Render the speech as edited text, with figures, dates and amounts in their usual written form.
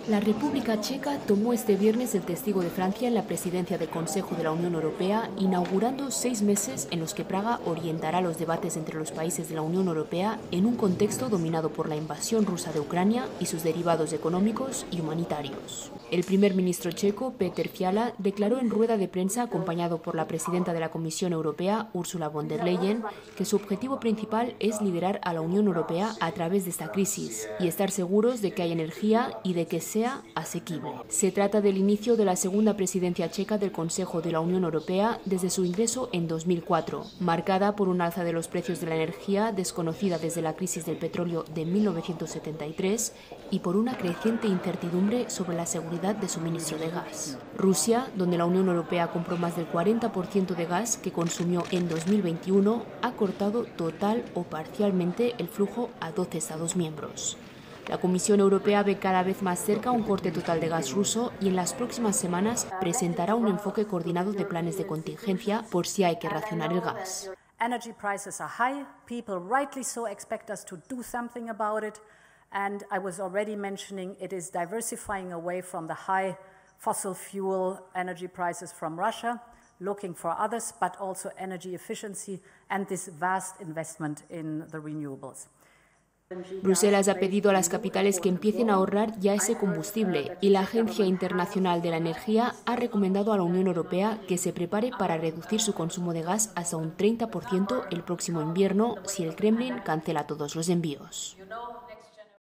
La República Checa tomó este viernes el testigo de Francia en la presidencia del Consejo de la Unión Europea, inaugurando 6 meses en los que Praga orientará los debates entre los países de la Unión Europea en un contexto dominado por la invasión rusa de Ucrania y sus derivados económicos y humanitarios. El primer ministro checo, Petr Fiala, declaró en rueda de prensa, acompañado por la presidenta de la Comisión Europea, Ursula von der Leyen, que su objetivo principal es liderar a la Unión Europea a través de esta crisis y estar seguros de que hay energía y de que sea asequible. Se trata del inicio de la segunda presidencia checa del Consejo de la Unión Europea desde su ingreso en 2004, marcada por un alza de los precios de la energía desconocida desde la crisis del petróleo de 1973 y por una creciente incertidumbre sobre la seguridad de suministro de gas. Rusia, donde la Unión Europea compró más del 40% de gas que consumió en 2021, ha cortado total o parcialmente el flujo a 12 Estados miembros. La Comisión Europea ve cada vez más cerca un corte total de gas ruso y en las próximas semanas presentará un enfoque coordinado de planes de contingencia por si hay que racionar el gas. Energy prices are high. People rightly so expect us to do something about it. And I was already mentioning it is diversifying away from the high fossil fuel energy prices from Russia, looking for others, but also energy efficiency and this vast investment in the renewables. Bruselas ha pedido a las capitales que empiecen a ahorrar ya ese combustible y la Agencia Internacional de la Energía ha recomendado a la Unión Europea que se prepare para reducir su consumo de gas hasta un 30% el próximo invierno si el Kremlin cancela todos los envíos.